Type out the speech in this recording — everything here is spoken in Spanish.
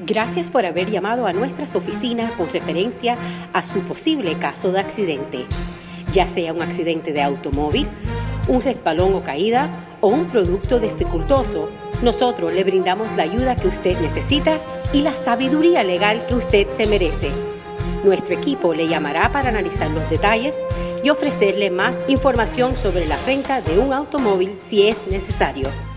Gracias por haber llamado a nuestras oficinas con referencia a su posible caso de accidente, ya sea un accidente de automóvil, un resbalón o caída o un producto dificultoso. Nosotros le brindamos la ayuda que usted necesita y la sabiduría legal que usted se merece. Nuestro equipo le llamará para analizar los detalles y ofrecerle más información sobre la renta de un automóvil si es necesario.